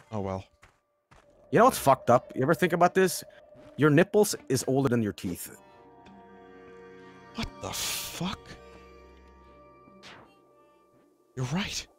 Oh well. You know what's fucked up? You ever think about this? Your nipples is older than your teeth. What the fuck? You're right.